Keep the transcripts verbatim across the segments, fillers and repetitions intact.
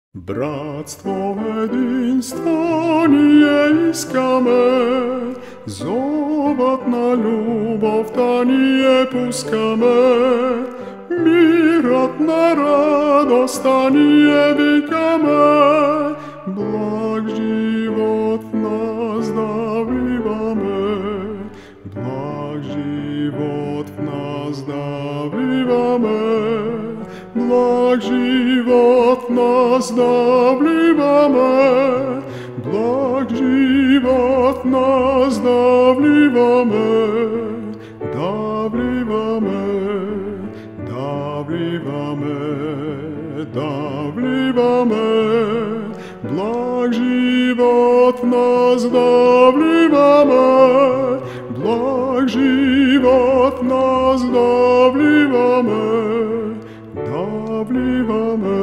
Братство, единство ние искаме, зовът на любовта ние пускаме, мирът на радостта ние викаме, благ живот в нас да вливаме, благ живот в нас да вливаме. Благ живот в нас да вливаме, благ живот в нас да вливаме, да вливаме, да вливаме, да вливаме, благ живот в нас да вливаме, благ живот в нас да вливаме. Да вливаме,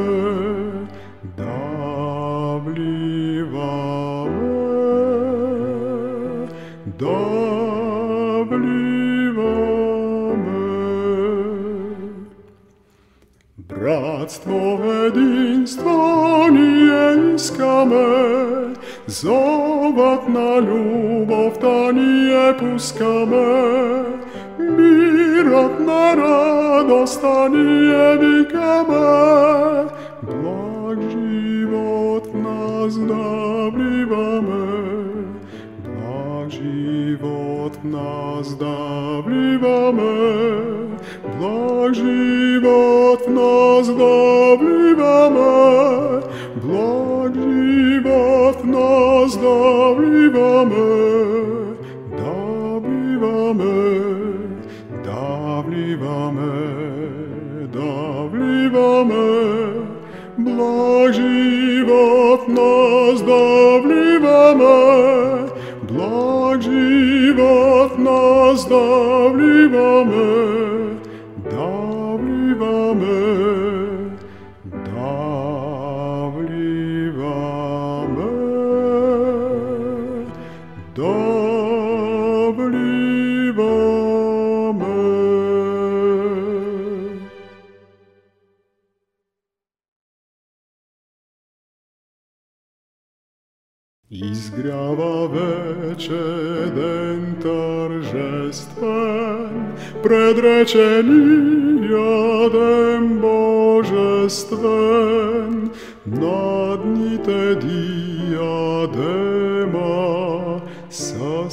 да вливаме, да вливаме. Братство, единство ние искаме, зовът на любовта ние пускаме, мирът на радостта ние викаме, благ живот в нас да вливаме, благ живот в нас да вливаме, благ живот в нас да вливаме, благ живот в нас да вливаме, да вливаме. Да вливаме, да вливаме, благ живот в нас да вливаме, благ живот в нас да вливаме, да вливаме, да вливаме, да изгрява вече ден тържествен, предречения ден божествен, над дните диадема със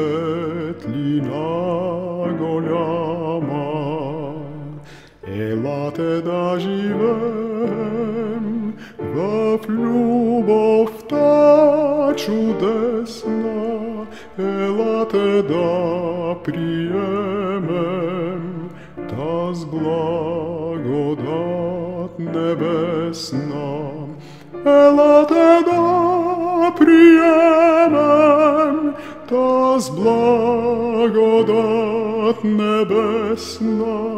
светлина голяма. Елате да живеем в любовта чудесна, елате да приемем таз благодат небесна. Елате да приемем таз благодат небесна,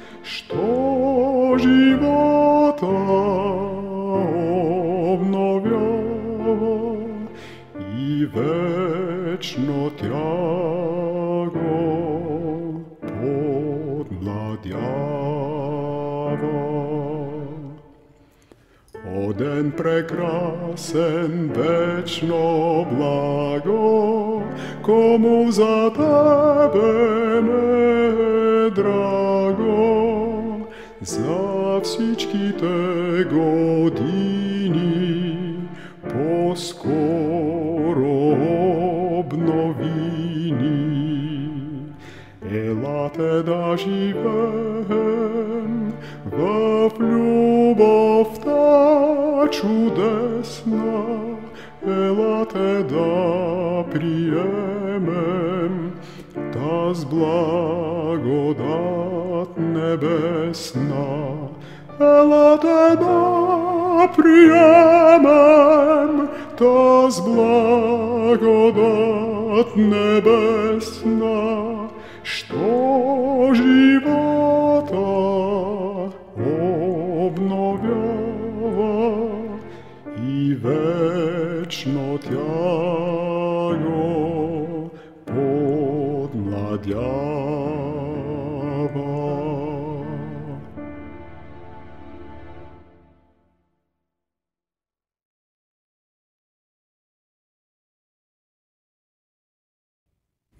що живота обновява и вечно тяго подмладява. О ден прекрасен, вечно благо, кому за тебе не е драго, за всичките години по-скоро обновини. Елате да живеем в любовта чудесна, елате да приемем таз благодат небесна. Елате да приемем таз благодат небесна, що живота обновява и вечно тяго подмладява.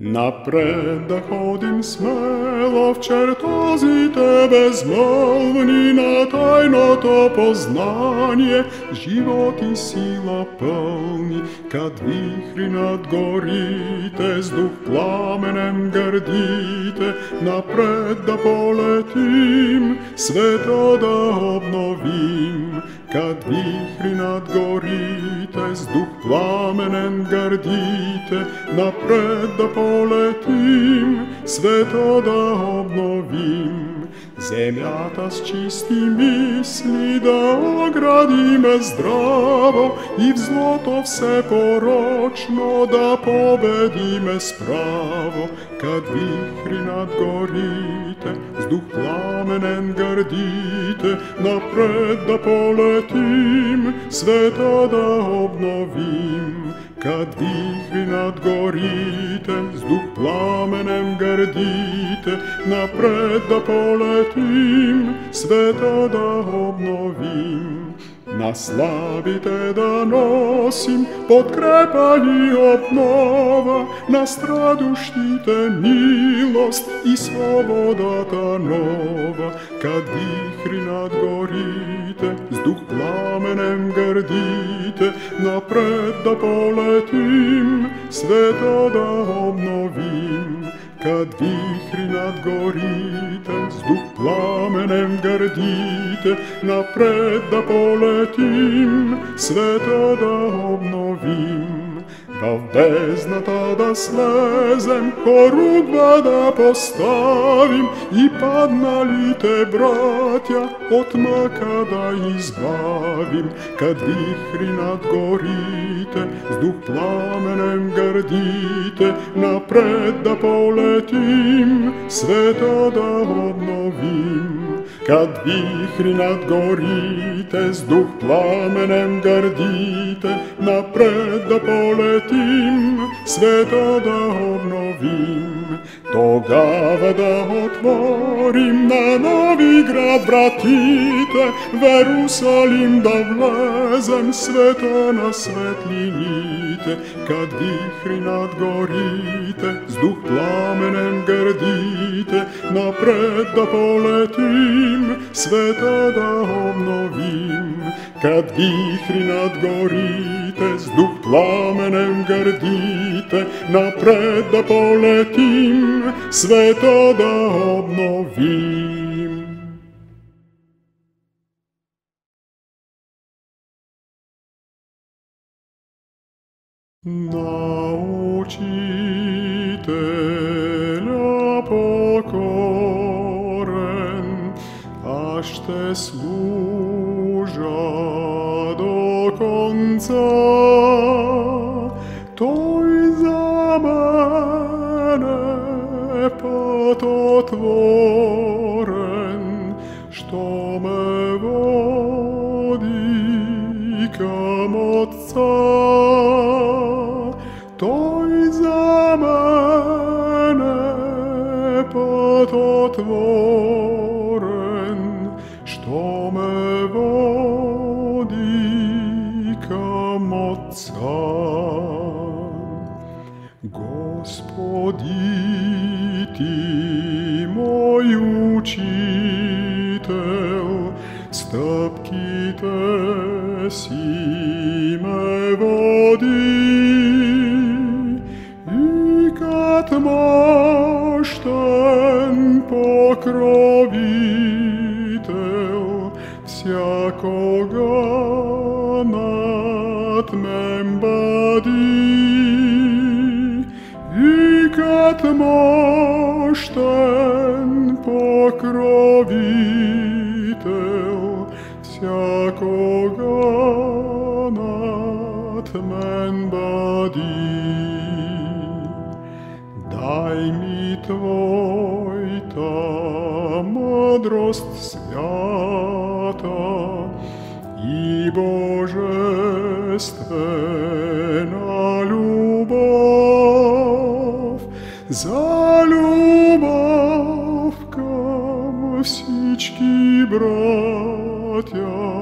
Напред да ходим смело в чертозите безмълвни на тайното познание, живот и сила пълни, кад вихри над горите, с дух пламенем гърдите, напред да полетим, света да обновим, кад вихри над горите, с дух пламенен гърдите, напред да полетим, полетим, света да обновим, земята с чисти мисли да оградиме здраво и в злото все порочно да победиме справо, кад вихри над горите, с дух пламенен гърдите, напред да полетим, света да обновим, кад вихри над горите, с дух пламенем гърдите, напред да полетим, света да обновим. На слабите да носим подкрепа и обнова, на страдущите милост и свободата нова, кад вихри над горите, с дух пламенем гърдите, напред да полетим, света да обновим, кад вихри над горите, с дух пламенем гърдите, напред да полетим, света да обновим. В бездната да слезем, хоругва да поставим и падналите братя от мъка да избавим, кад вихри над горите, с дух пламенем гърдите, напред да полетим, света да обновим. Кад вихри над горите, с дух пламенем гърдите, напред да полетим, света да обновим. Тогава да отворим на нови град вратите, в Ерусалим да влезем, света на светлините, кад вихри над горите, с дух пламенем гърдите, напред да полетим, света да обновим, кад вихри над горите, с дух пламенем гърдите, напред да полетим, света да обновим. На учителя покорен, аз ще служа до конца. Той за мене път отворен, що ме води към Отца. Той за мене път отворен, що ме води към Отца. Господи, Ти мой учител, стъпките си ме води, и кад мощен покровител всякога над мен бъди. И кад мощен покровител всякога над мен бъди. Дай ми Твоята мъдрост свята и божествена любов, за любов към всички братя,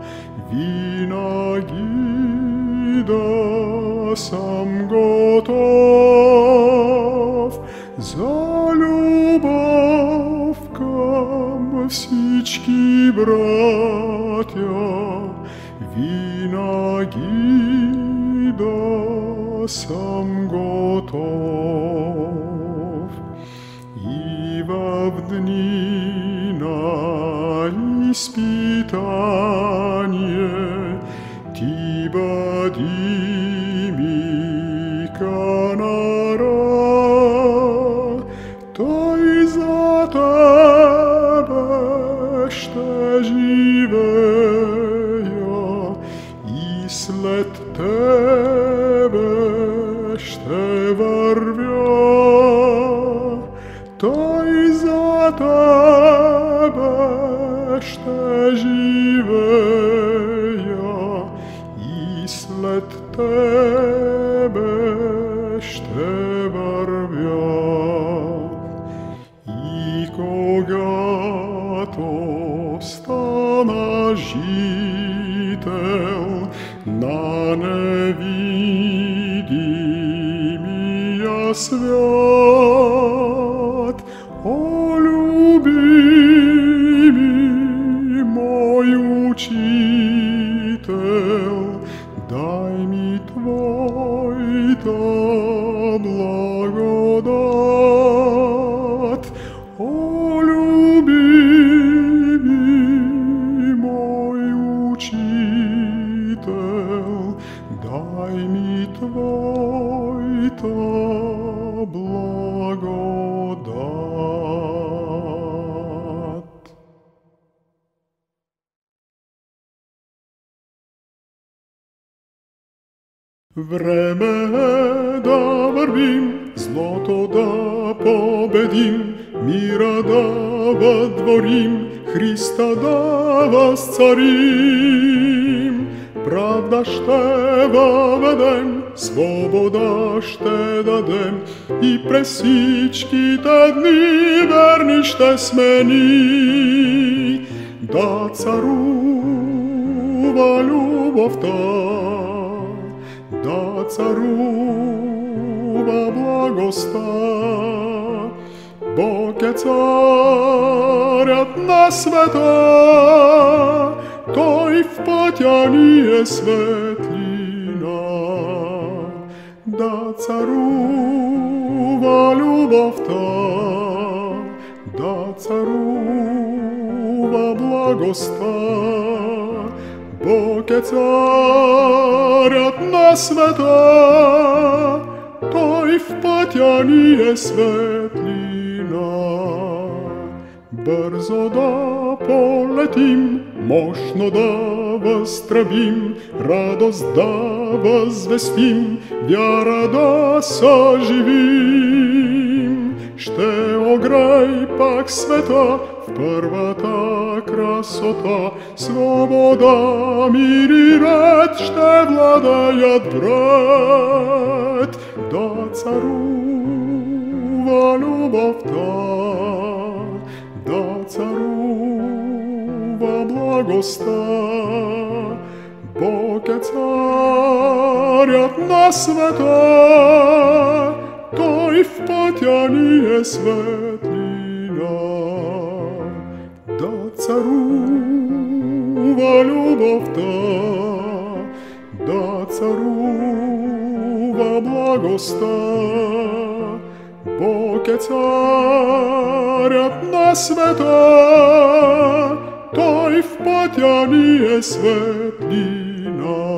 винаги да съм готов. братя, винаги да съм готов. И в дни на изпитание ти бъди ми канара, той за тебе ще живея и след тебе ще вървя. Той за тебе ще живея и след тебе ще вървя. И когато стана жител на невидимия свят, о, любими мой учител, дай ми твоята благодат. О, любими мой учител, дай ми твоята благодат. Време е да вървим, злото да победим, мира да въдворим, Христа да възцарим. Правда ще въведем, свобода ще дадем и през всичките дни верни ще сме ни. Да царува любовта, да царува благостта. Бог е царят на света, той в пътя ни е светлина. Да царува любовта, да царува благостта. Бог е царят на света, той в пътя ни е светлина. Бързо да полетим, мощно да възтръбим, радост да възвестим, вяра да съживим. Ще огрей пак света в първата красота, свобода, мир и ред ще владеят бред. Да царува любовта, да царува благостта. Бог е царят на света, той в пътя ни е светлина. Да царува любовта, да царува благостта. Бог е царят на света, той в пътя ни е светлина.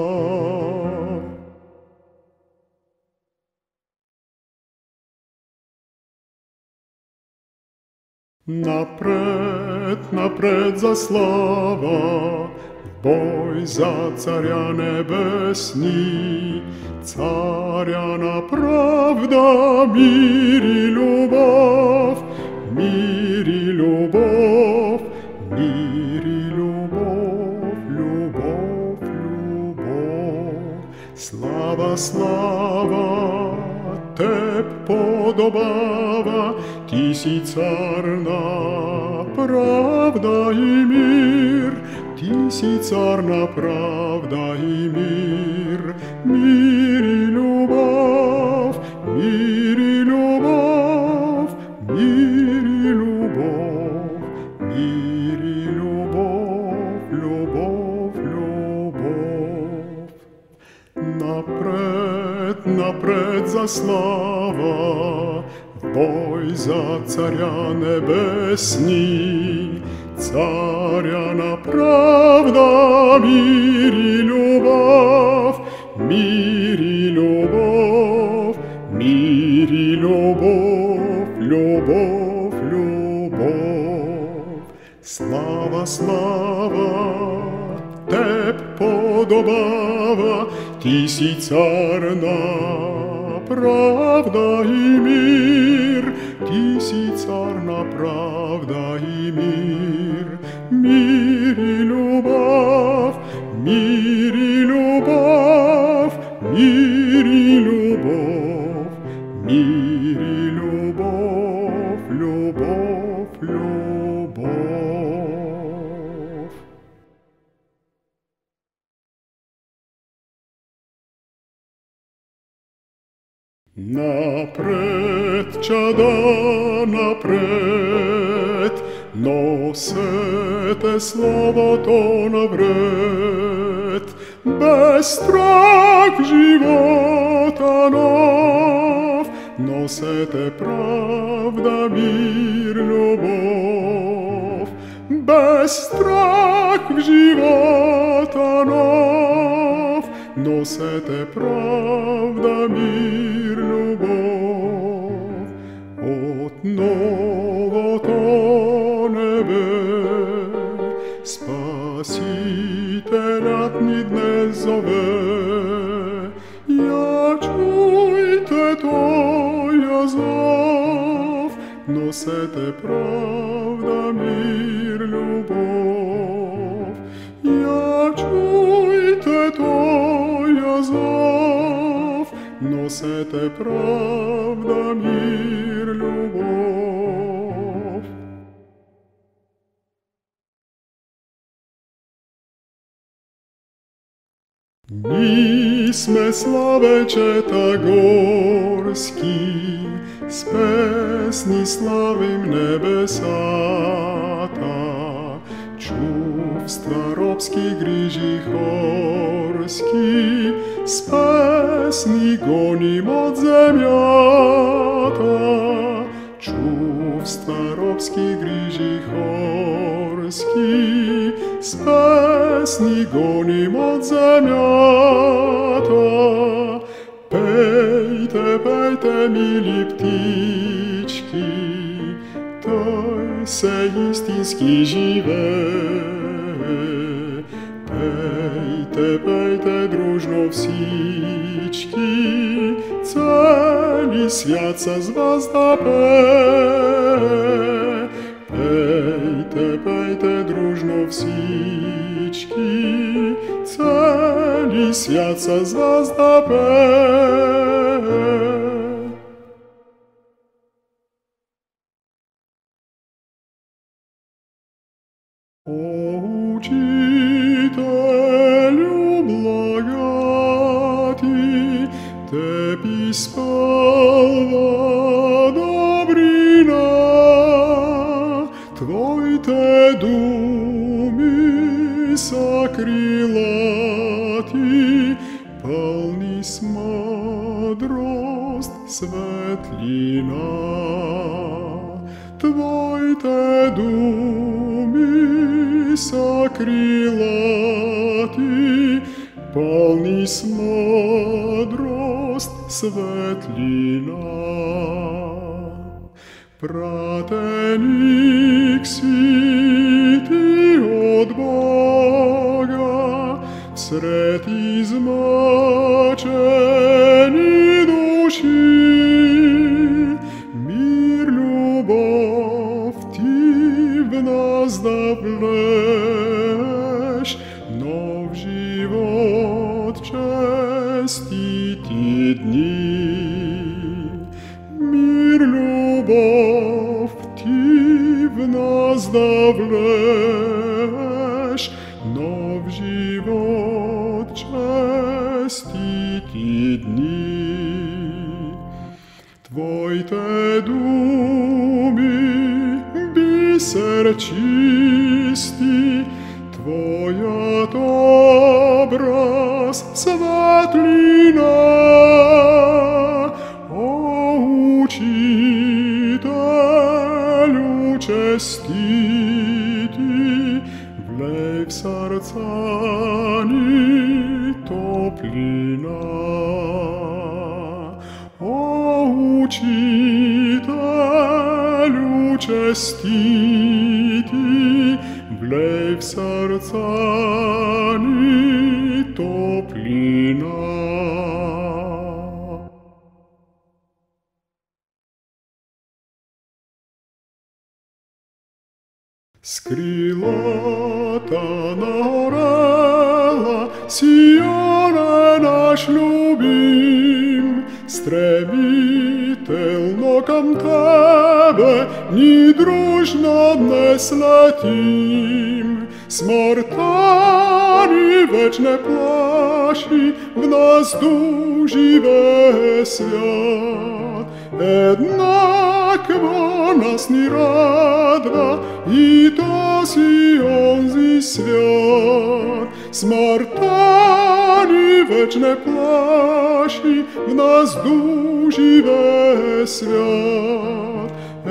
Напред, напред за слава, в бой за царя небесни, царя на правда, мир и любов, мир и любов, мир и любов, любов, любов. Слава, слава, теб подобава, ти си цар на правда и мир, ти си цар на правда и мир, мир и любов, мир и любов, мир и любов, мир и любов. напред за слава, в бой за царя небесні, царя на правда, мир и любов, мир и любов, мир и любов, любов, любов. Слава, слава, теб подобава, ти си царна правда и мир, ти си царна правда и мир, мир и любов, мир и любов, мир и любов, мир и любов, любов, любов. Напред, чада, напред, носете словото навред, без страх в живота нов, носете правда, мир, любов, без страх в живота нов, носете правда, мир, любов. От новото небе Спасителят ни днес зове. Я чуйте тоя зов, носете правда, мир, любов. Я чуйте тоя зов, носете правда, мир, любов. Ні сме славечета горські, з песні славим небесата, чувства робські грижі хорські, з песні гонім от земята, чувства робські грижі хорські, з песні гонім от земята. Пейте, пейте, милі птички, той се істинський живе. Пейте, пейте, дружно всічки, цілий свят се з вас да пе. Пейте, пейте, дружно всічки, цілий свят се з вас да пе. О, учителю благати, теб исполва добрина, твоите думи са крилати, пълни с мъдрост, светлина. Твоите думи са крилати, пълни с мъдрост, светлина. Пратеник си ти от Бога, всред измъчени души. Мир, любов ти в нас да влеш, нов живот, честити дни. Мир, любов ти в нас да влеш, нов живот, честити дни. Твоите думи бисер чисти, Твоят образ светлина. честити, влей в сердца ни топлина. О, учителю честити, влей в сердца ни топлина. С крилата наорела Сионе наш любим, стремительно към Тебе ни дружно днес летим. Смъртта ни веч не плаши, в нас дух живее свят. Еднакво нас ни радва и този онзи свят. Смъртта ни веч не плаши, в нас дух живее свят.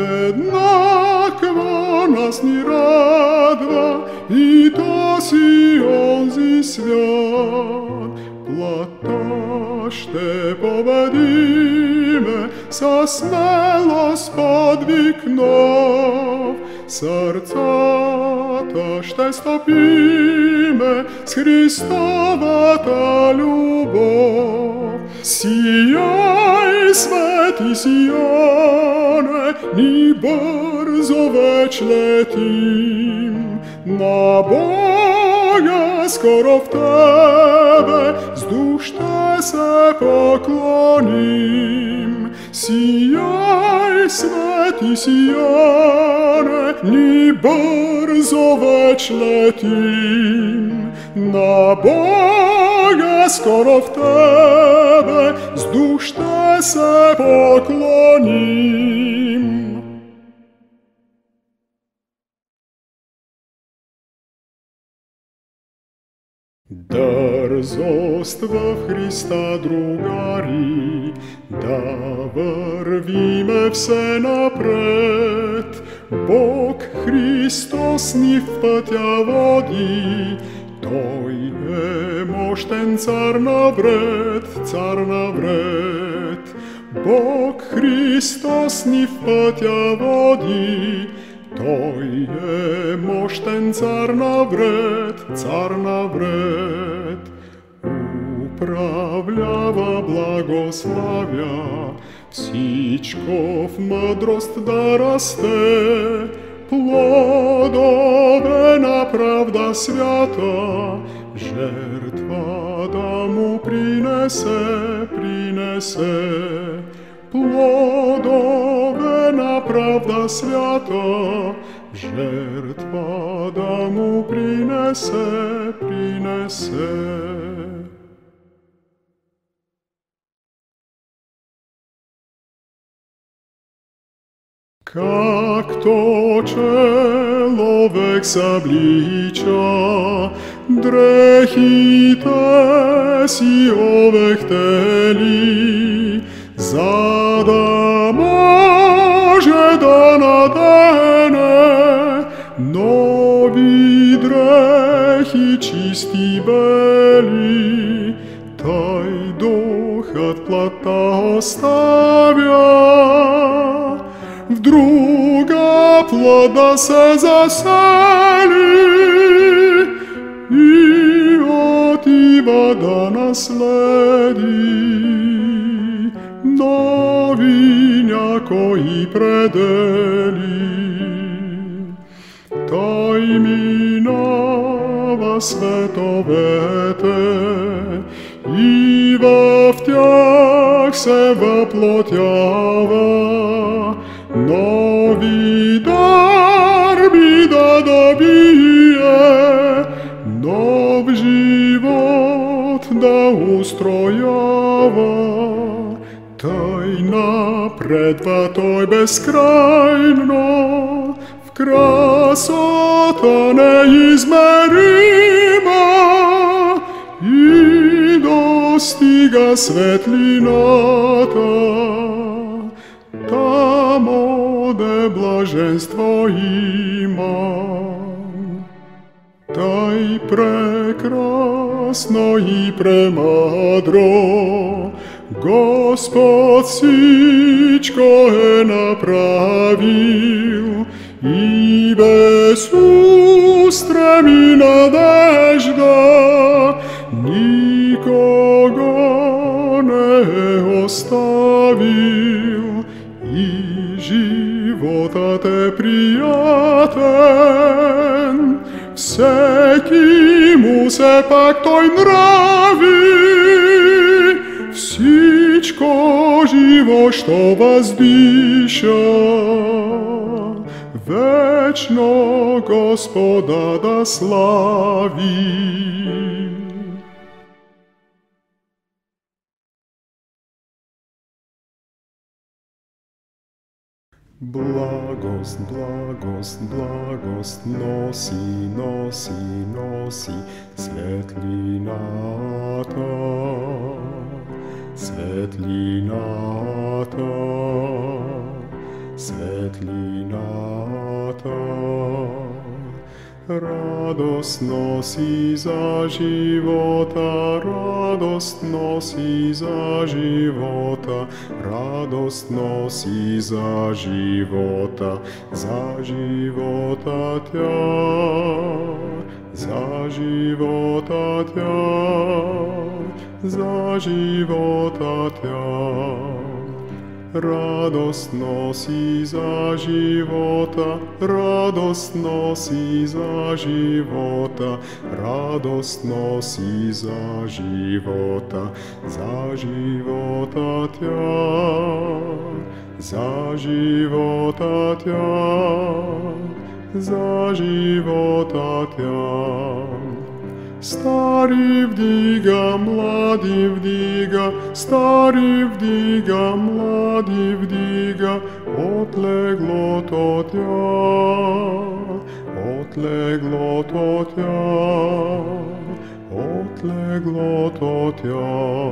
Еднакво нас ни радва и този онзи свят. Плата ще победиме, със смелост подвиг нов. Сърцата ще стопиме с Христовата любов. Сияй, свети Сионе, ни бързо веч летим. На Бога скоро в Тебе с дух ще се поклоним. Сияй, свети Сионе, ни бързо веч летим. На Бога скоро в Тебе с дух ще се поклоним. Дързост в Христа, другари, да вървиме все напред. Бог Христос ни в пътя води, Той е мощен цар навред, цар навред. Бог Христос ни в пътя води, Той е мощен цар навред, цар навред. Управлява, благославя, всичко в мъдрост да расте. Плодове на правда свята, жертва да му принесе, принесе. Плодове на правда свята, жертва да му принесе, принесе. Както човек съблича, дрехите си овехтели, за да може да надене нови дрехи чисти бели. Тай духът плътта оставя, в друга плът да се засели и отива да наследи нови някои предели. Той минава световете и в тях се въплотява. Нови дарби да добие, нов живот да устроява. Той напредва, той безкрайно, в красота неизмерима и достига светлината. Там Господе, блаженство имам. Taj prekrasno i premadro Gospod всичко е направил и без устреми надежда никого не е оставил и животът е приятен. Всеки му се пак той нрави, всичко живо, що въздиша, вечно Господа да слави. Благост, благост, благост носи, носи, носи светлината, светлината, светлината. Радост носи за живота, радост носи за живота, радост носи за живота, за живота тя, за живота тя, за живота тя. Радост носи за живота, радост носи за живота, радост носи за живота, за живота тя, за живота тя, за живота тя. Стари вдига, млади вдига, стари вдига, млади вдига, отлеглото тя, отлеглото тя, отлеглото тя.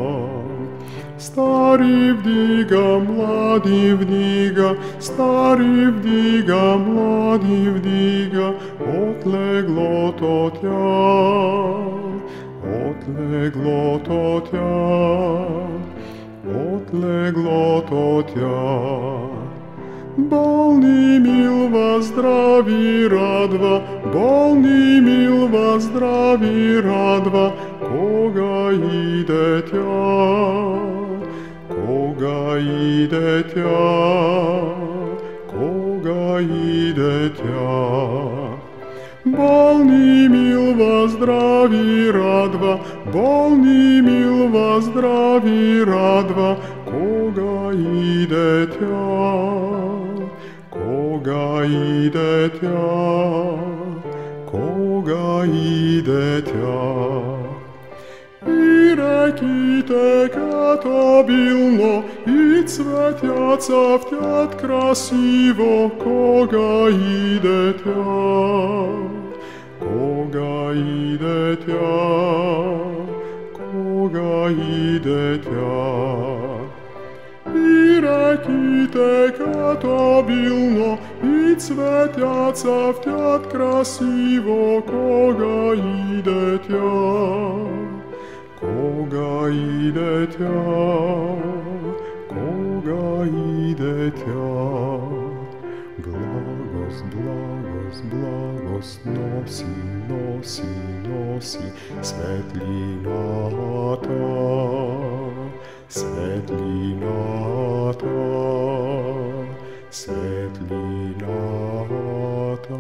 Стари вдига, млади вдига, стари вдига, млади вдига, отлеглото тя, отлеглото тя, отлеглото тя. Болни милва, здрави радва, болни милва, здрави радва, кога иде тя, кога иде тя, кога иде тя. Болни милва, здрави радва, болни милва, здрави радва, кога иде тя, кога иде тя, кога иде тя. И реките като обилно, и цветя цъфтят красиво, кога иде тя, кога иде тя, кога иде тя. И реките като обилно, и цветя цъфтят красиво, кога иде тя, кога иде тя, кога иде тя. Благост, благост, благост носи, носи, носи светлината, светлината, светлината.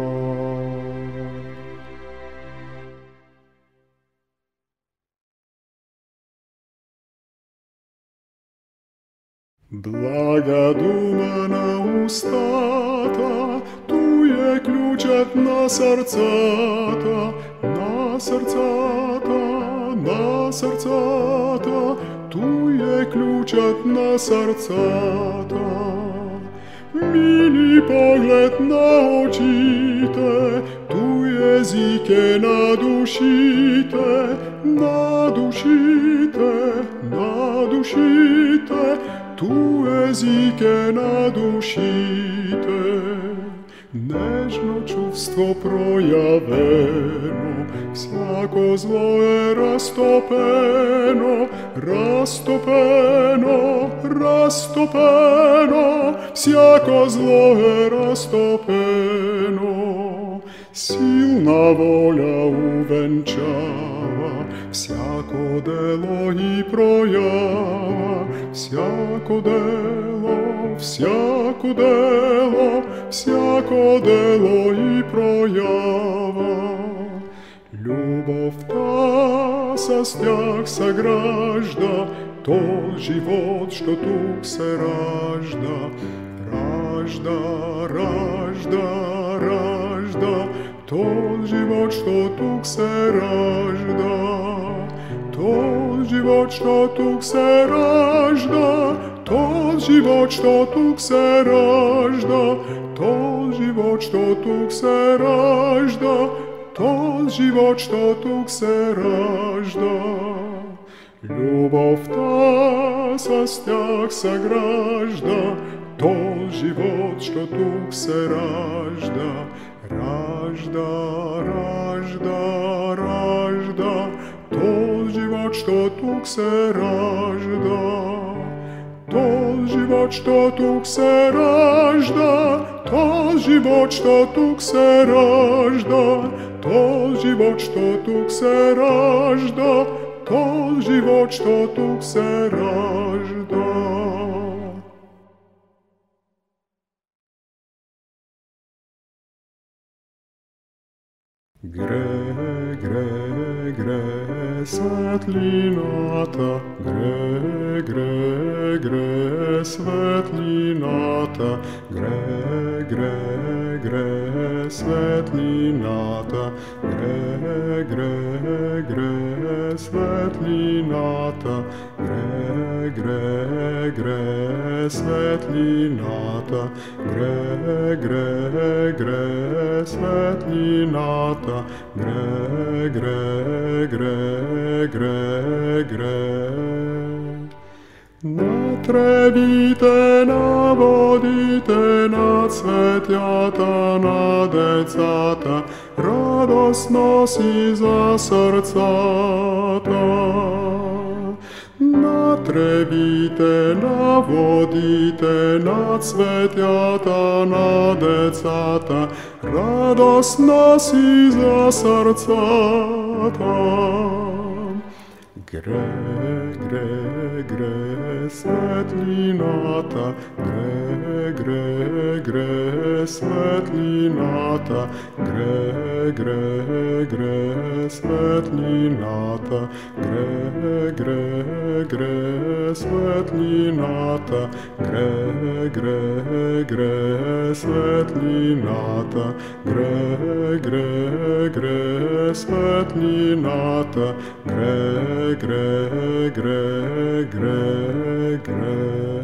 Блага дума на устата, туй е ключът на сърцата, на сърцата, на сърцата, туй е ключът на сърцата. Мили поглед на очите, туй език е на душите, на душите, на душите, tu езike na dушите, нежно чувство проявено, всяко зло е разтопено, разтопено, разтопено, всяко зло е разтопено. Силна воля увенчава всяко дело и проява, всяко дело, всяко дело, всяко дело и проява. Любовта с тях съгражда тот живот, що тук се ражда. Ражда, ражда, ражда тот живот, що тук се ражда. Тот живот, що тук се ражда, тот живот, що тук се ражда, тот живот, що тук се ражда, тот живот, що тук се ражда. Любовта с тях съгражда тот живот, що тук се ражда. Ражда, ражда, ражда тот живот, що тук се ражда. Тот живот, що тук се ражда, тот живот, що тук се ражда, тот живот, що тук се ражда, тот живот, що тук се ражда. Гре, гре, гре, светлината, гре, гре, гре, светлината, гре, гре, гре, светлината, гре, гре, гре, светлината, гре, гре, гре, светлината, гре, гре, гре, светлината, гре, гре, гре, гре, гре. На тревите, на водите, на цветята, на децата, радостно си за сърцата. На тревите, на водите, на цветята, на децата, радостно си за сърцата. Гре, гре, гре, светлината, гре, гре, гре, светлината, гре, гре, гре, светлината, гре, гре, гре, светлината, гре, гре, гре, светлината, гре, гре, гре, светлината, гре, гре, гре, гре, гре.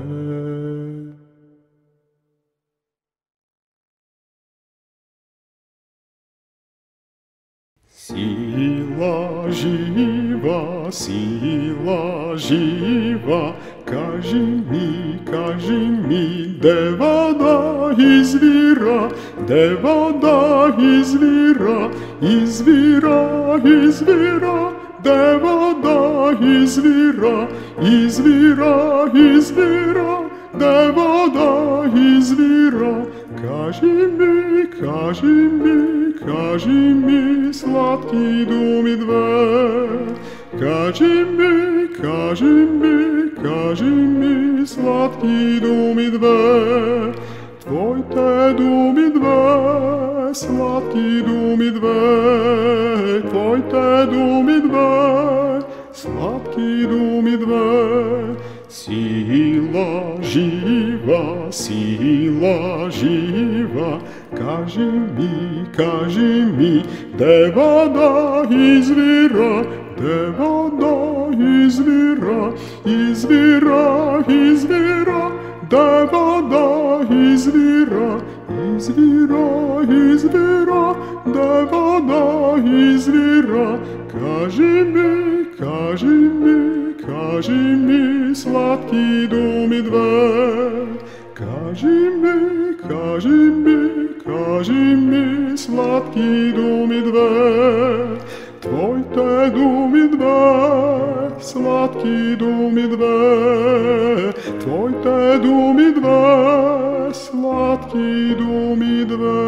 Сила жива, сила жива, кажи ми, кажи ми, де вода извира, де вода извира, извира, извира, де вода извира, извира, извира, де вода извира. Кажи ми, кажи ми, кажи ми, сладки думи две. Кажи ми, кажи ми, кажи ми, сладки думи две. Твоите думи две, сладки думи две. Твоите думи две, сладки думи две. Сила жива, сила жива, кажи ми, кажи ми, де вода извира, де вода извира, извира, извира, де вода извира, извира, извира, де вода извира. Кажи ми, Kaži mi, kaži mi, slatki dumi dve. Kaži mi, kaži mi, kaži mi, slatki dumi dve. Tvoj te dumi dve, slatki dumi dve. Tvoj te dumi dve, slatki dumi dve.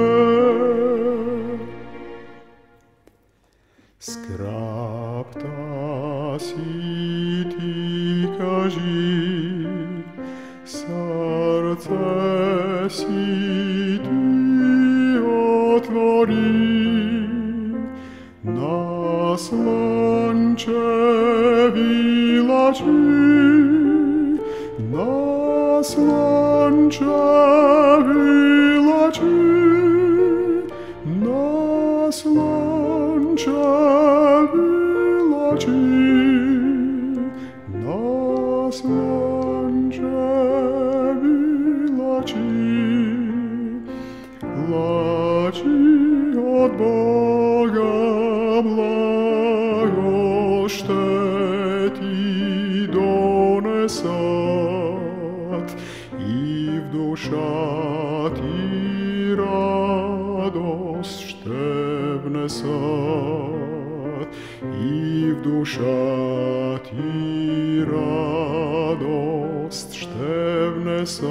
Skrapta si ti, kaži, srdce si ti otvori. Na slunče vilači, na slunče vilači, na slunče vilači, na slunče vilači, lači od Boga blagošteti donesat i v duša ti radost šte vnesat, i v duša ti radost šte vnesat,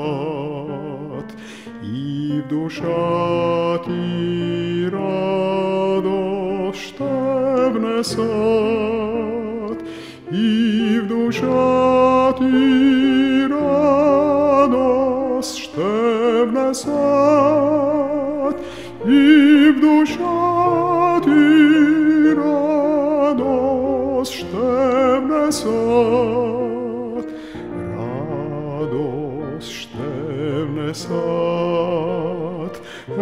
i v duša ti radost šte vnesat, i v duša ti radost šte vnesat, i v duša ti radost šte vnesat, radost šte vnesat,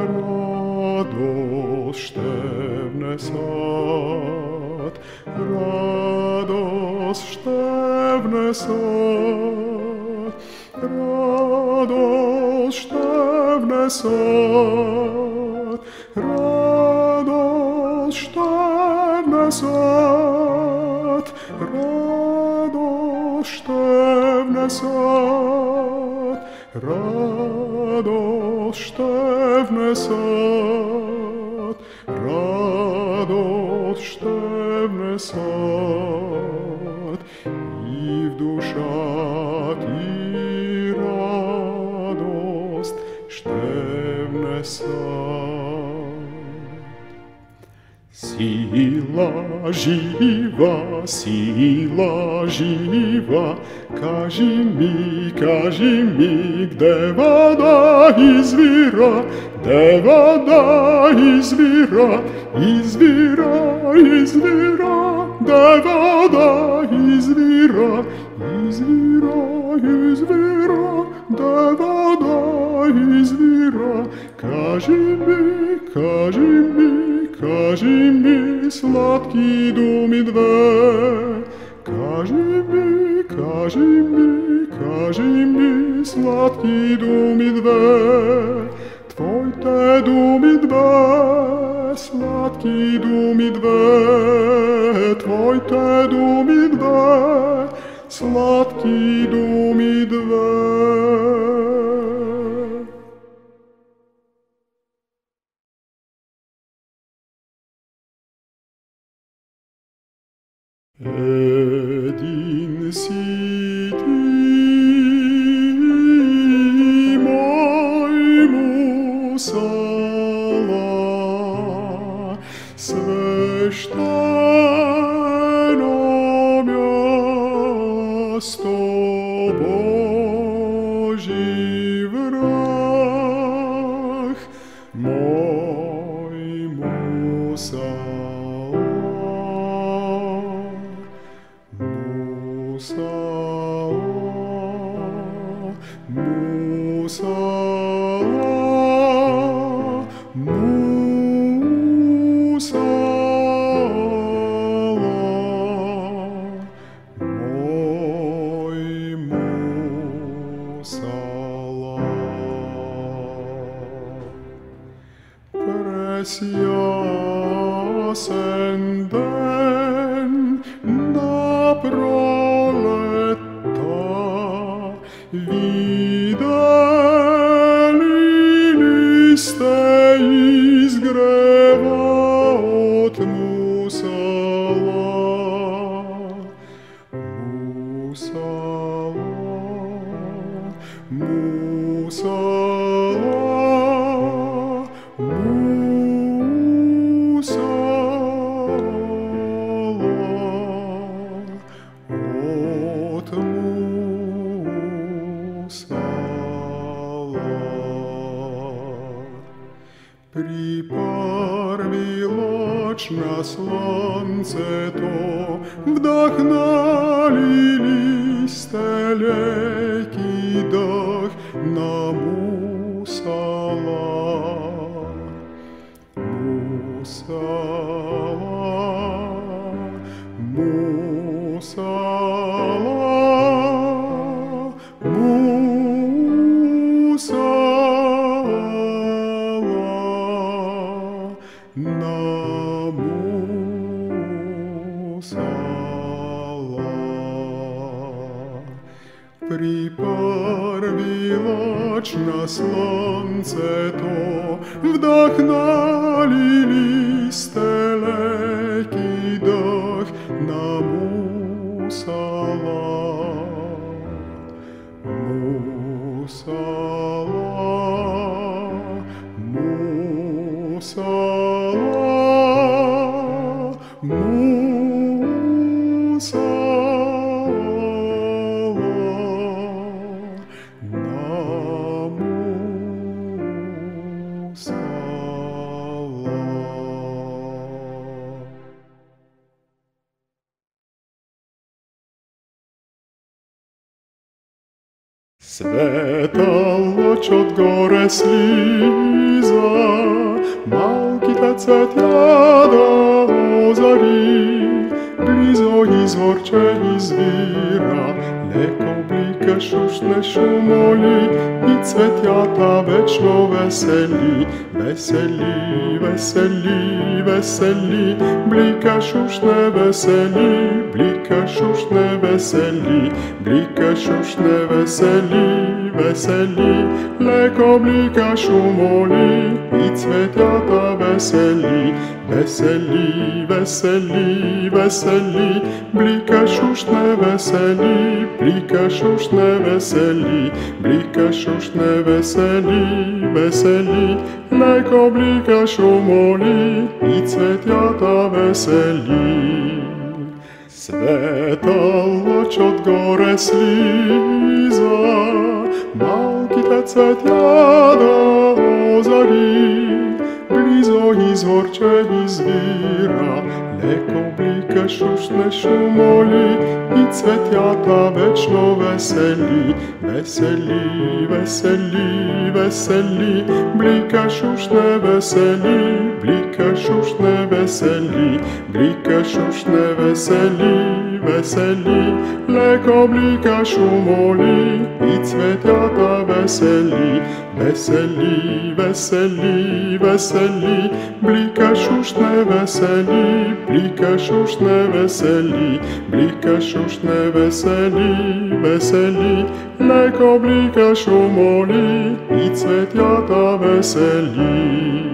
radost šte vnesat, radost šte vnesat, radost šte vnesat, radost šte vnesat, radost šte vnesat, radost šte vnesat, radost šte vnesat, i v duša ti radost šte vnesat. Sila živa, sila živa, kaži mi, kaži mi, gde voda izvira, gde voda izvira, izvira, izvira, gde voda izvira, izvira, izvira, gde voda izvira. Kaži mi, kaži mi, kaži mi, slatki dumi dve. Kaži mi, kaži mi, kaži mi, slatki dumi dve. Tvoj te dumi dve, slatki dumi dve. Tvoj te dumi dve, slatki dumi dve. Един си ти, мой мусала, свещено място, Божий враг, мой мусала. Musala, Musala, moj Musala. Presjasen den, proleta, videli li ste izgreva od Musala, Musala, Musala, от Musala. Припарвилач на слънцето, вдъхнали ли сте леки дъх на Musala? Musala, Musala, Musala, на Musala. Припарвилач на слънцето, вдъхнали ли сте леки дъх на Musala? Musala, Musala, Musala, на Musala. Светъл отгоре слиза, малките цветя да озари, близо изворче извира, леко блика шушне шумоли и цветята вечно весели, весели, весели, весели, блика шушне весели, блика шушне весели, блика шушне весели, весели, леко блика шумоли и цветята весели, весели, весели, весели, блика шушне весели, блика шушне весели, блика шушне весели, весели, леко блика шумоли и цветята весели. Светъл лъч отгоре слиза, малките цветя да озари, близо изворче извира, леко блика шушне шумоли и цветята вечно весели, весели, весели, весели, блика шушне весели, блика шушне весели, блика шушне весели, весели, леко блика шумоли и цветята весели, весели, весели, весели, блика шушне весели, блика шушне весели, блика шушне весели, весели, леко блика шумоли и цветята весели.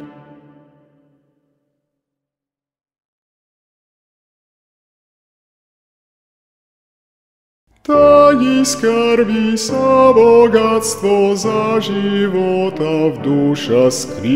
Таи скърби са богатство за живота в душа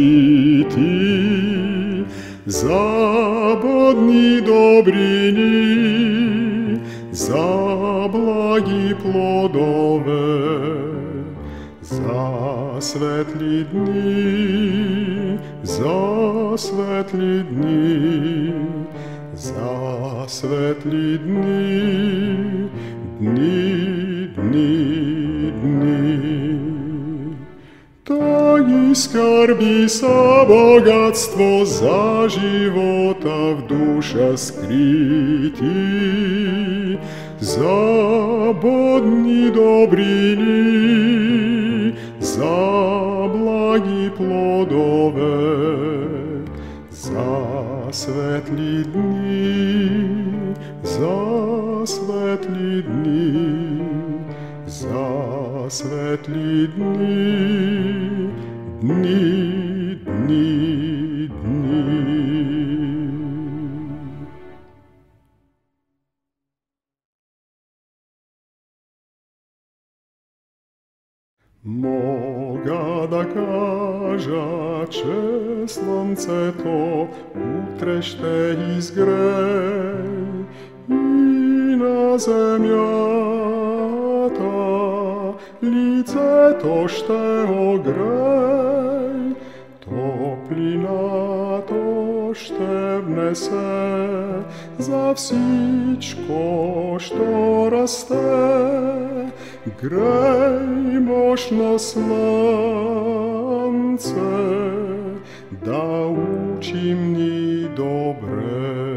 скрити, за бъдни добрини, за благи плодове, за светли дни, за светли дни, за светли дни, дни, дни, дни. Таи скърби са богатство за живота в душа скрити, за бъдни добрини, за благи плодове, за светли дни, за svetli dni, za svetli dni, dni, dni, dni. Moga da kaža, че слънцето утре ще изгрей и на земята лицето ще огрей, топлината ще внесе за всичко, що расте. Грей мощно слънце, да учим ни добре.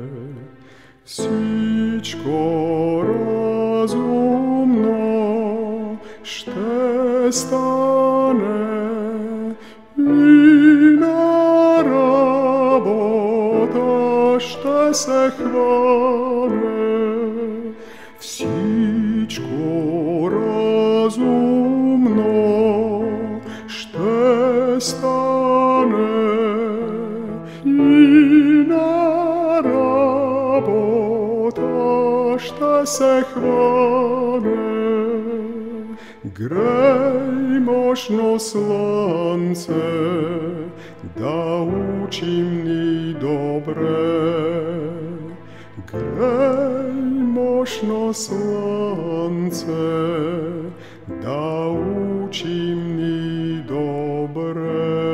Всичко разумно ще стане и на работа ще се хване. Всичко разумно ще стане и на работа ще се хване. Грей мощно слънце, да учим ни добре. Грей мощно слънце, да учим ни добре.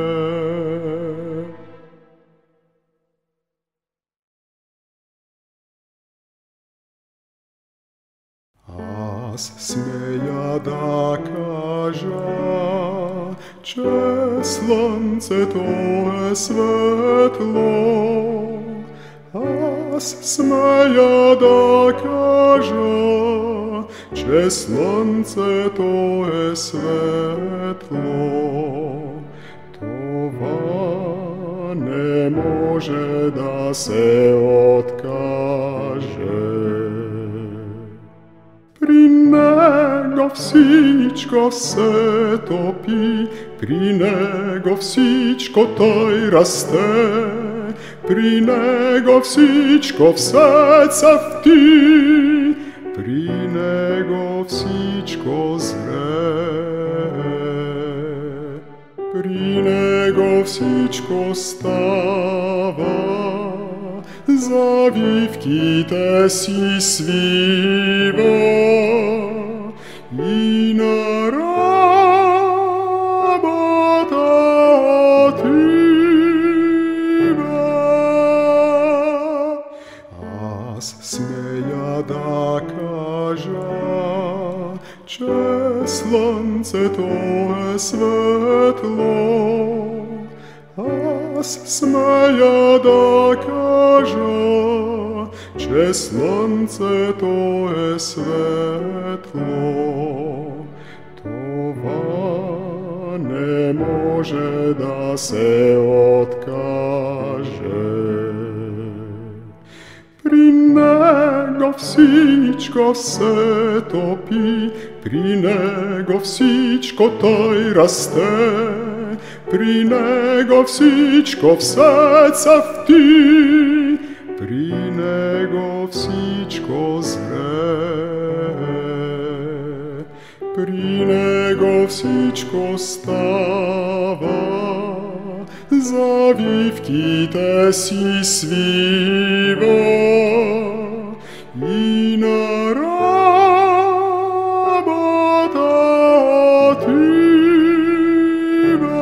Аз смея да кажа, че слънцето е светло. Аз смея да кажа, че слънцето е светло. Това не може да се откаже. При него всичко се топи, при него всичко той расте. При него всичко все цъфти, при него всичко зре. При него всичко става, завивките си свива и на работа отива. Аз смея да кажа, че слънцето е светло. Аз смея да кажа, че слънцето е светло. Това не може да се откаже. При него всичко се топи, при него всичко той расте. При него всичко все цъфти, при него всичко зре. При него всичко става, завивките си свива и на работа отива.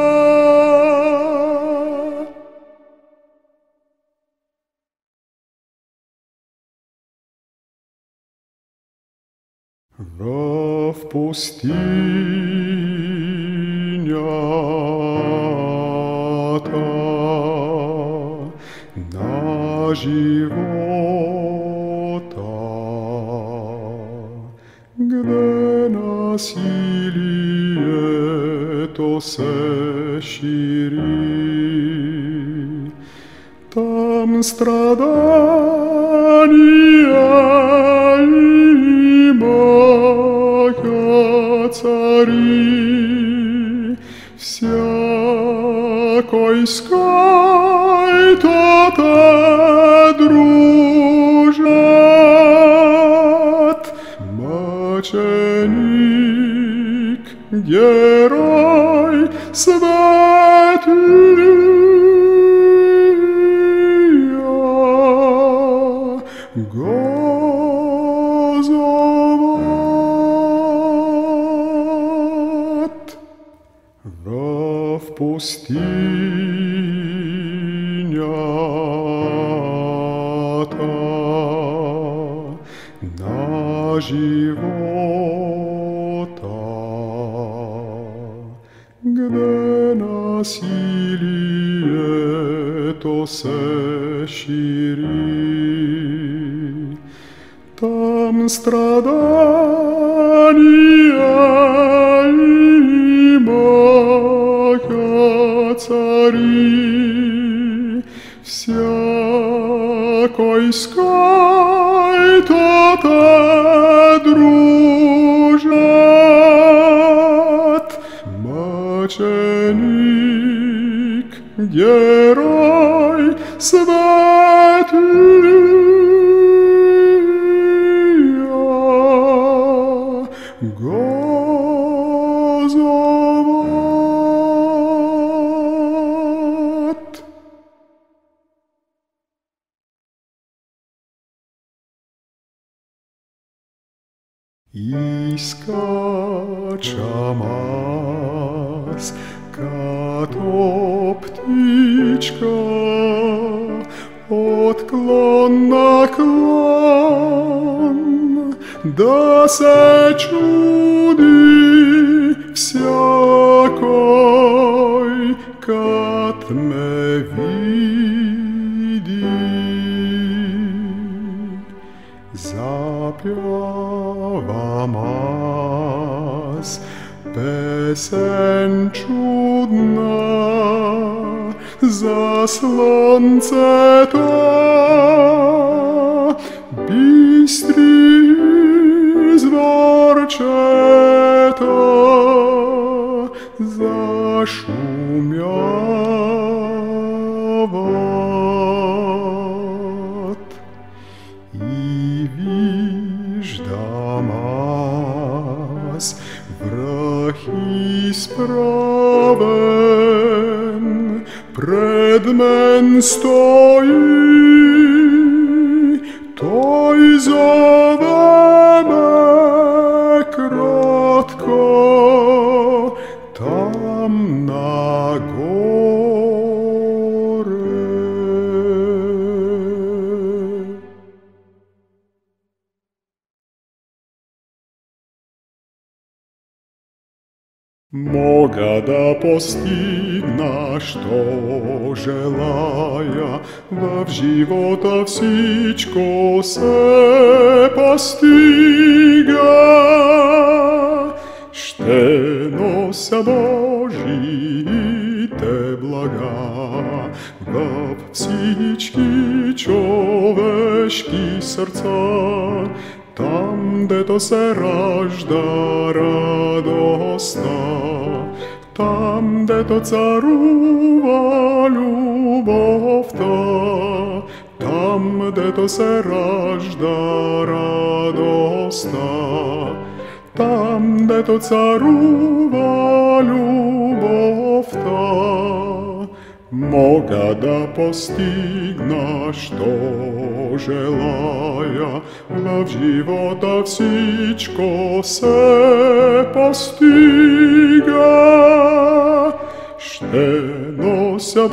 В пустинята на живота, где насилието се шири, там страдания и моя цари, всякой скай-то дружат. Мученик, герой святый, Газоват в пустинята на живота, где насилието се шири. Там страдания имаха цари, всякой скай-то дружат. Мученик, герой святый, Газоват. И скачам аз, като птичка, от клон на клон, да се чуди всякой, кат ме види. Запявам аз песен чудна за слънцето, бистри зворчета зашумяват. И виждам аз враг изправен, пред мен стои, той зове ме кротко, там нагоре. Мога да постигна, що желая, в живота всичко се постига. Ще нося Божиите блага във всички човешки сърца, там, дето се ражда радостта, там, дето царува любовта, там, дето се ражда радостта, там, дето царува любовта. Мога да постигна, що желая, в живота всичко се постига. Ще нося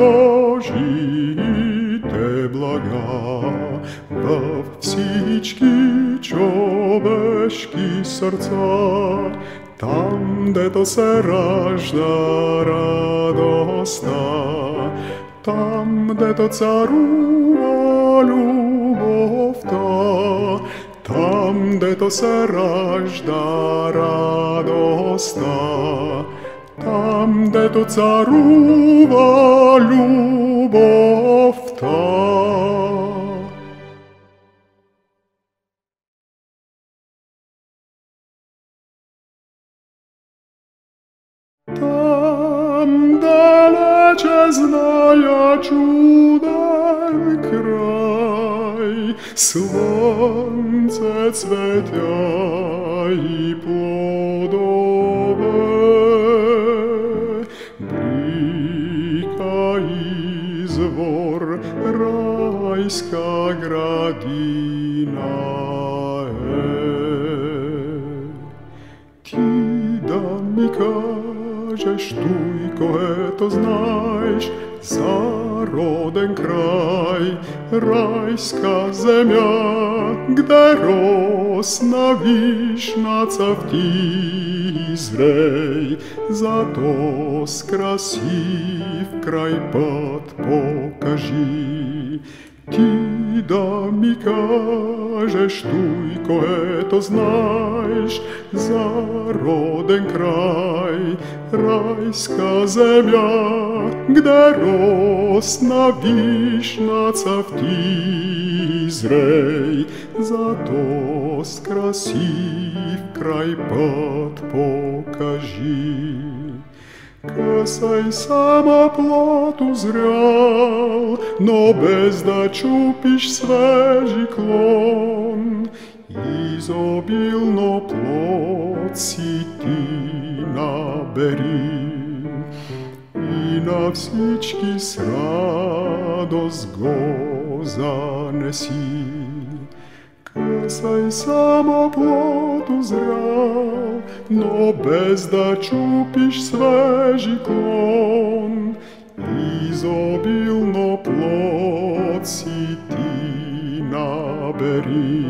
Божиите блага във всички човешки сърца, там, дето се ражда радостта, там, дето царува любовта, там, дето се ражда радостта, там, дето царува любовта. ще зная чуден край, слънце, цветя и плодове, блика извор, райска градина е. Ти да ми кажеш туй, което знаеш, за роден край, райска земя, где росна вишна цъфти и зрей, зато с красив край път покажи. Ти да ми кажеш туй, което знаеш, за роден край, райска земя, где росна вишна цъфти и зрей, зато с красив край път покажи. Късай само плод узрял, но без да чупиш свежи клон, изобилно плод си ти набери и на всички с радост го занеси. Късай само плод узрял, но без да чупиш свежи клон, изобилно плод си ти набери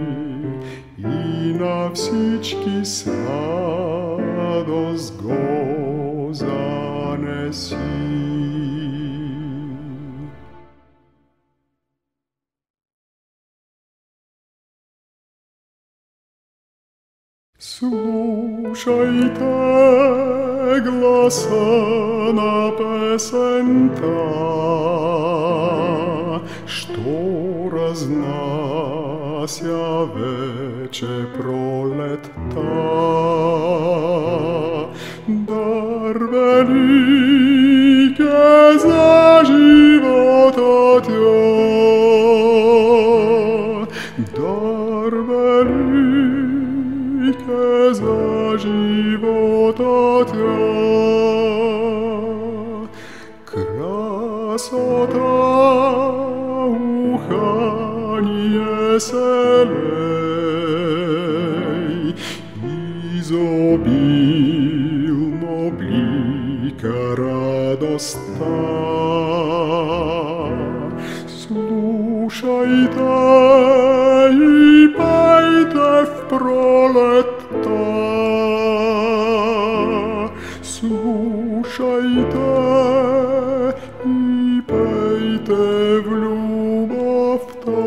и на всички с радост го занеси. Слушайте гласа на песента, що разнася вече пролетта. Дар велик е за живота тя, дар велик е за живота тя. Красота, ухание се лей, изобилно блика радостта. Слушайте и пейте в пролетта, слушайте и пейте в любовта.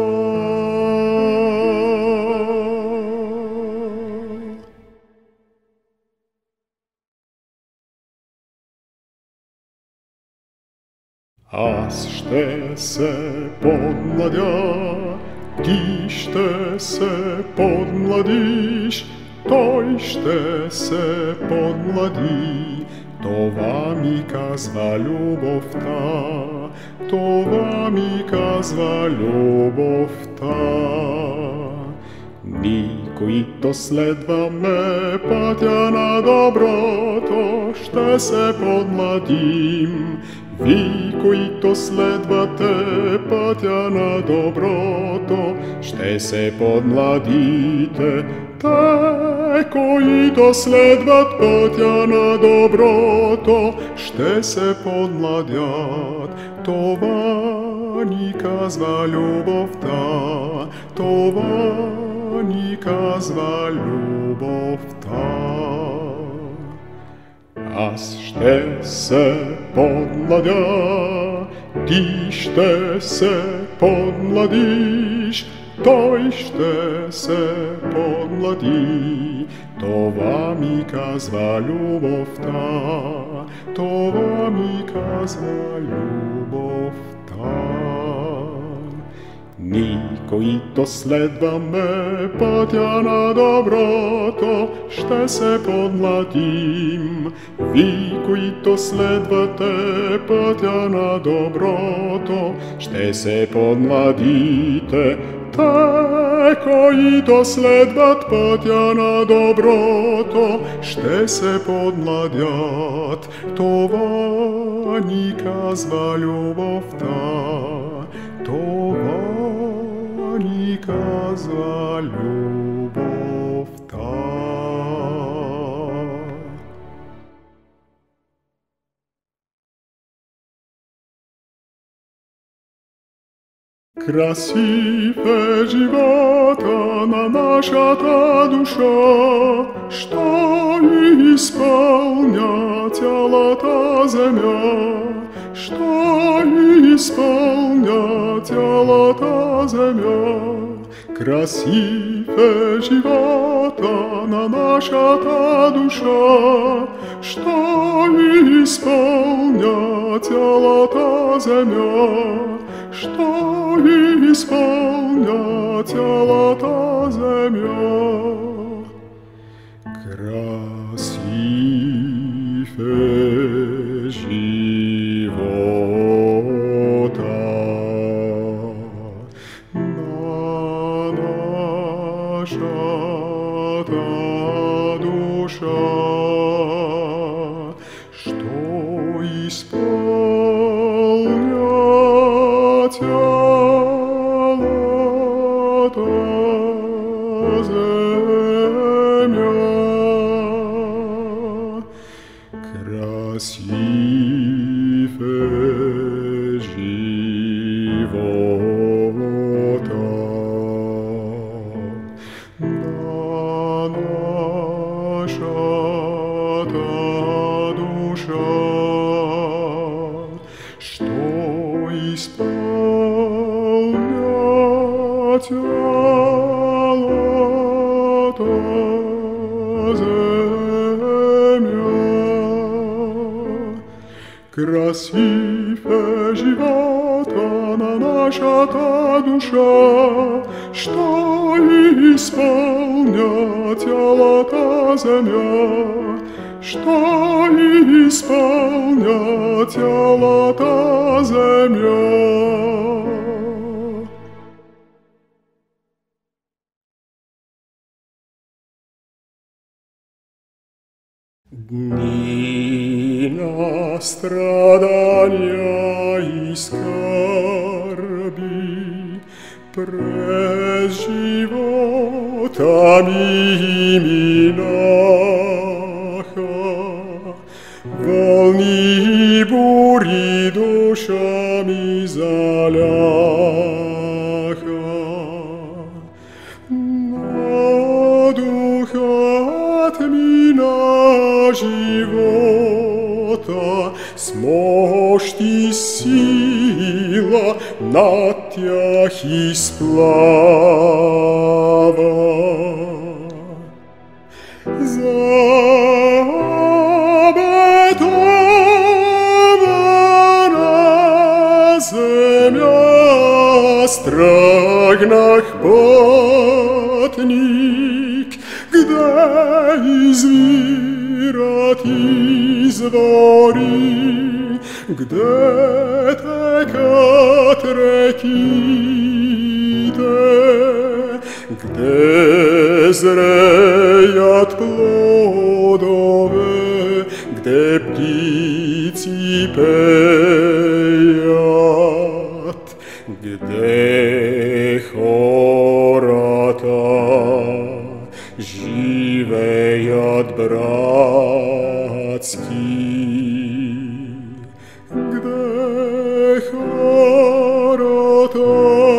Аз ще се подмладя, ти ще се подмладиш, той ще се подмлади. Това ми казва любовта, това ми казва любовта. Ние, които следваме пътя на доброто, ще се подмладим. Ви, които следвате пътя на доброто, ще се подмладите. Те, които следват пътя на доброто, ще се подмладят. Това ни казва любовта, това ни казва любовта. Аз ще се подмладя, ти ще се подмладиш, той ще се подмлади. Това ми казва любовта, това ми казва любовта. Никой то следваме пътя на доброто, ще се подмладим. Ви, които следвате пътя на доброто, ще се подмладите. Те, които следват пътя на доброто, ще се подмладят. Това ни казва любовта, това ни казва любовта. Красив е живота на нашата душа, що изпълня цялата земя, що изпълня цялата земя. Красив е живота на нашата душа, що изпълня цялата земя, що изпълня цялата земя. Красив е живота на нашата душа, що изпълня цялата земя. Красив е живота на нашата душа, що изпълня цялата земя. Красив е живота на нашата душа, що изпълня цялата земя, що изпълня цялата земя. Дни на страдания и скърби през живота ми минаха, вълни и бури душа ми заляха. Но духът ми на живота с мощ и сила над тях изплава. Забетована земя стръгнах пътник, где извират извори, где текат реките, где зреят плодове, где птици пеят, где хората живеят братски, где хората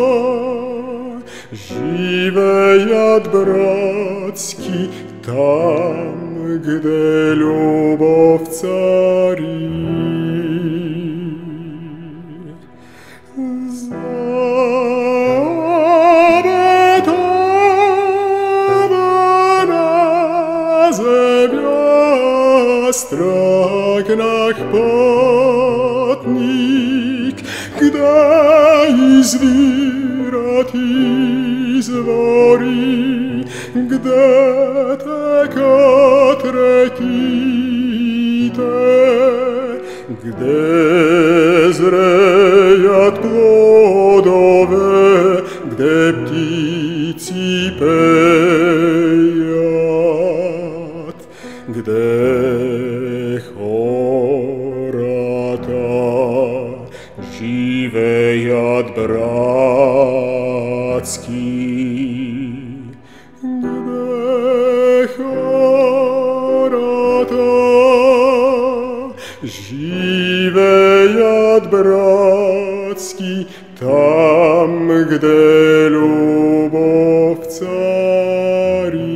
живеят братски, там, где любов цари. Забетована земя стръгнах пътник, где извира ti zvori, gde teka trekite, gde zrejat plodove, gde ptici pejat, gde horata živejat bratski, gde horata živejat bratski, tam gde ljubov cari.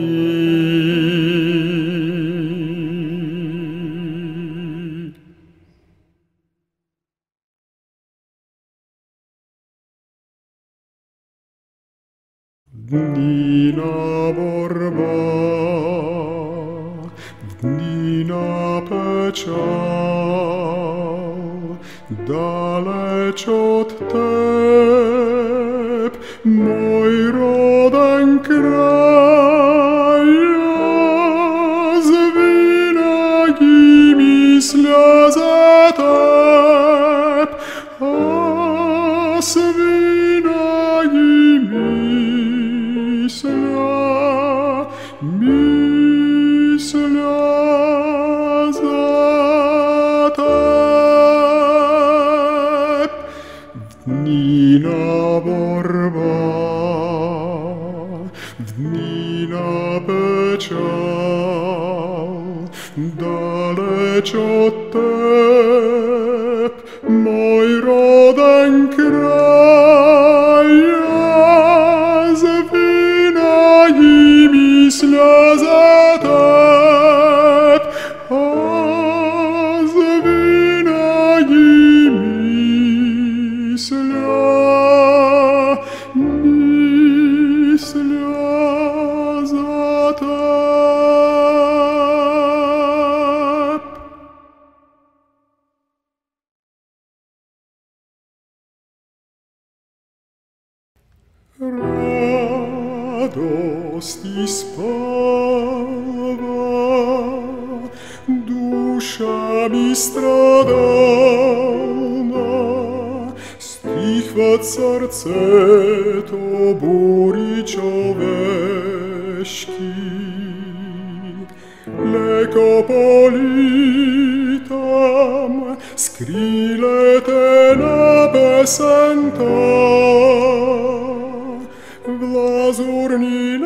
Dnina borba, dnina pečal, daleč od teb, moj roden kraj, z vinagimi sleze teb, a s vinagimi Misля, misля za teb, dnina borba, dnina pečal, daleč od teb, moj roden kraj, sleze teb, a z vinagimi misля, misля za teb. Radosti spava, duša mi stradalna, stihvat srce to buri čoveški, leko politam, skrilete na pesenta, v lazurni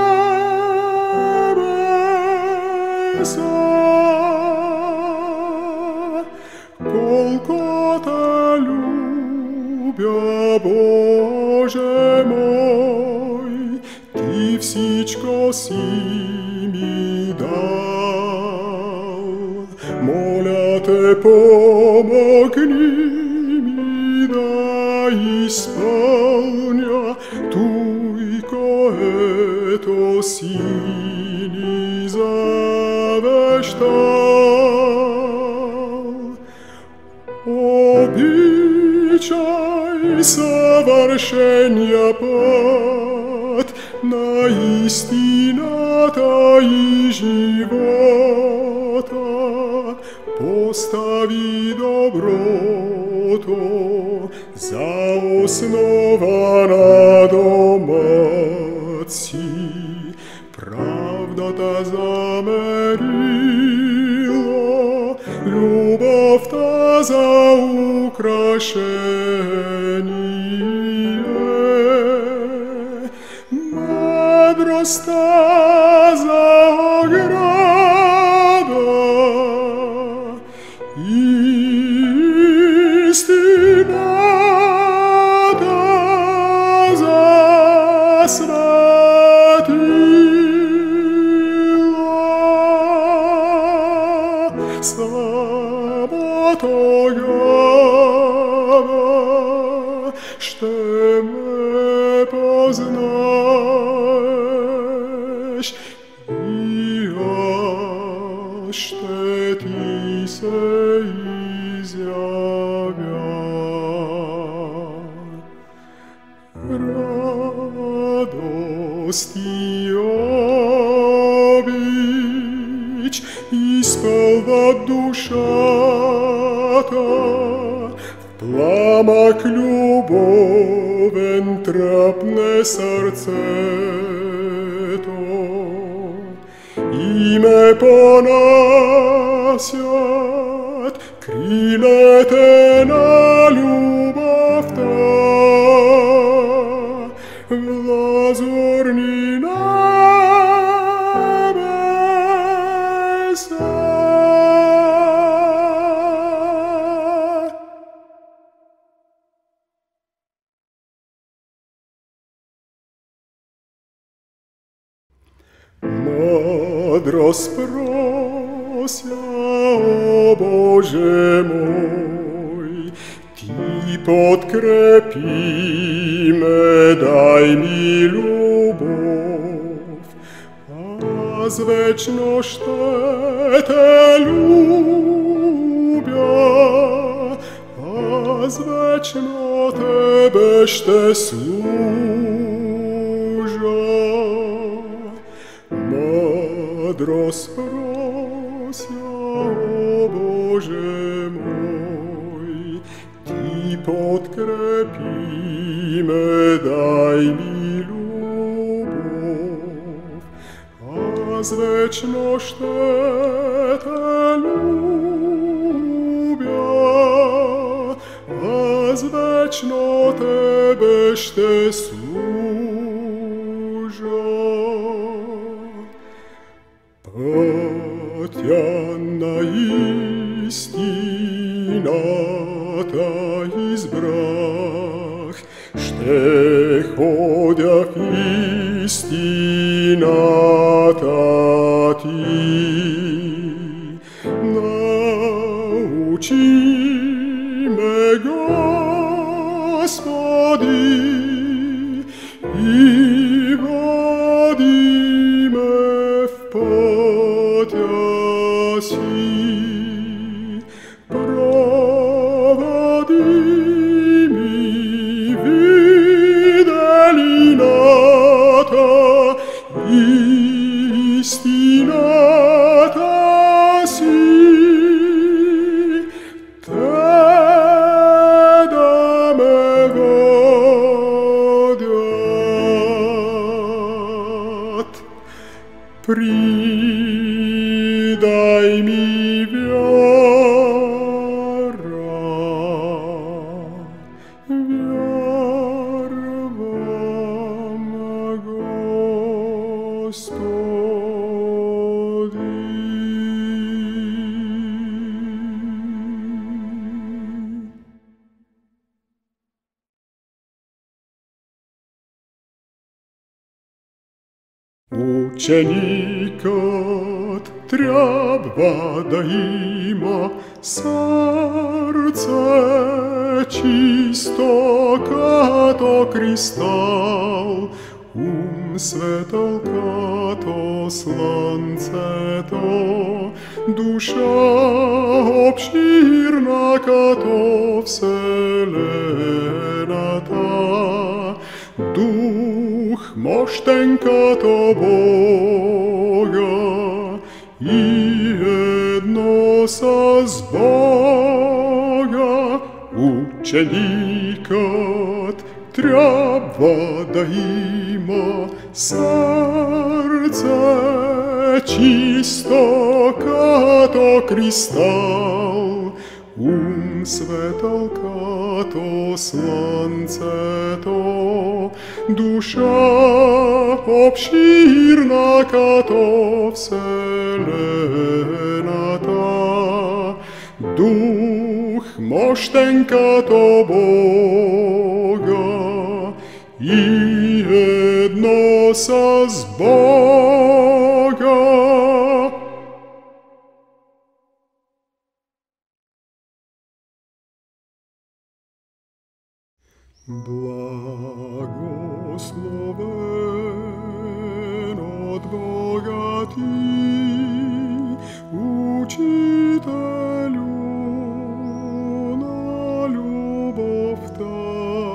nebesa, kolko te ljubja, Bože moj, ti vsičko si mi dal, molja te pomogni mi, da izpolnja tujko eto sini zaveštal. Običaj savršenja pot, na istinata i života, postavi dobroto za osnovana domaci, pravda ta zamerilo, ljubov ta za ukrašenje, modrost ta za ograda, istina ta za svetilo, samo toga šte me poznaješ i ja šte ti se izjavljam. душата, в пламък любовен тръпне сърцето и ме понасят крилете на любовта в лазурни небеса. Мъдрост прося, о Боже мой, Ти подкрепи ме, дай ми любов. Аз вечно ще те любя, аз вечно тебе ще служа. Мъдрост прося, о Боже мой, Ти подкрепи ме, дай ми любов. Аз вечно ще те любя, аз вечно тебе ще служа. Пътя на истината избрах, ще ходя в истината Ти. Научи ме, Господи, и води ме в пътя си. Проводи ми в далината истината си. Те да ме водят. Придай ми вяра, вярвам, Господи. Ученикът трябва да има сърце чисто като кристал, ум светъл като слънцето, душа обширна като вселената, дух мощен като Бога и едно с Бога. Ученикът трябва да има сърце чисто като кристал, ум светъл като слънцето, душа обширна като вселената, дух мощен като Бога и едно с Бога. Благословен от Бога Ти, Учителю на любовта,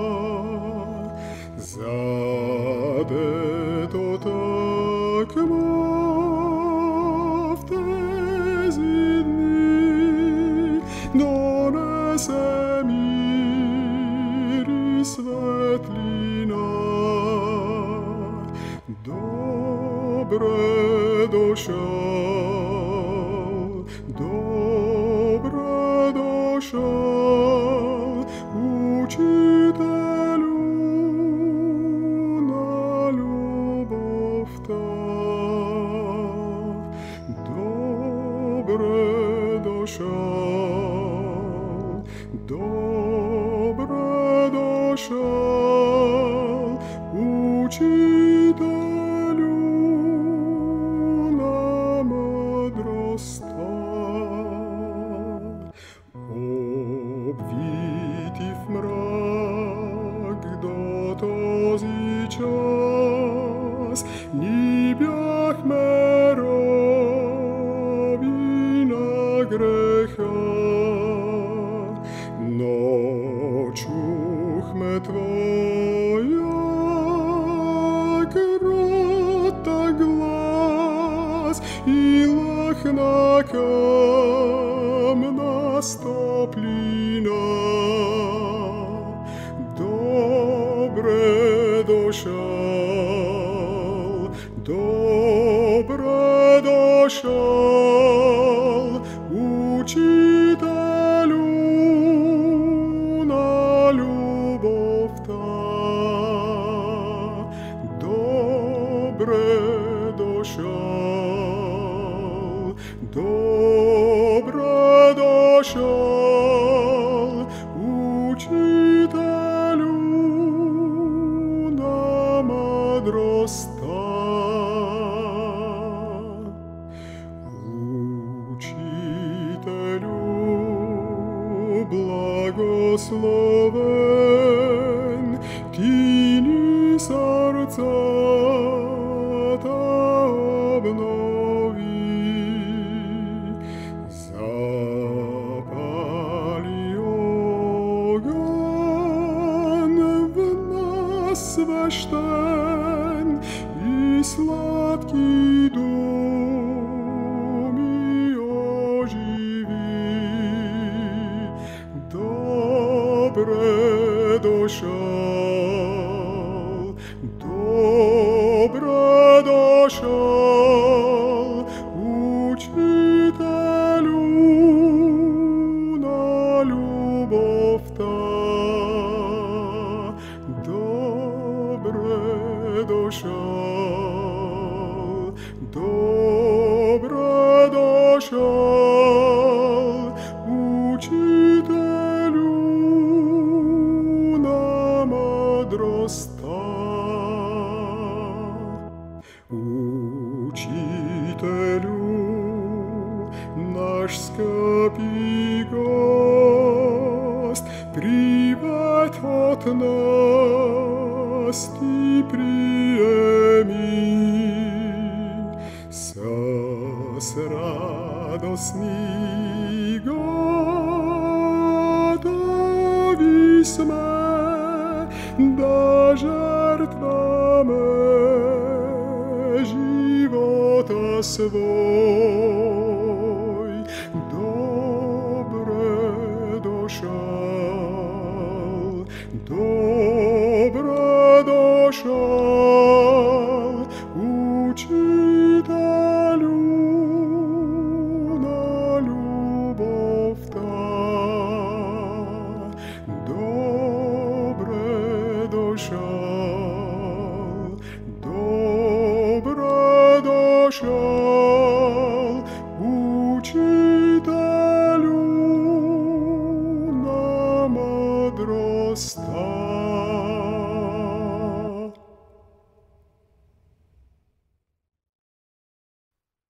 задето тъкмо в тези дни došel, dobre došel, učiteľu na ľubov tak. Dobre došel, dobre došel, učiteľu na múdrosť tak. Obvitý v mrak dotozí čas, nibiach meroví na grecha. Nočuchme tvoja krota glas i lachna kamna stoplina. Dobre došel, dobre došel, učiteľu na ľubov tak. Dobre došel, dobre došel, učiteľu na múdrosť tak. Učiteľu blagosloven, tíni srdca ta obnoví. Zapali ogan v nás svešten i sladký dom i oživí. Dobre došel, dobre došel, učiteľu na ľubov tak. Dobre došel, dobre došel, učiteľu na múdrosť tak. Učiteľu, náš skapý gost, priveď od nás ty prijemi. Sas radosný gotoví sme da žertvame života svoj. Dobre došel, dobre došel,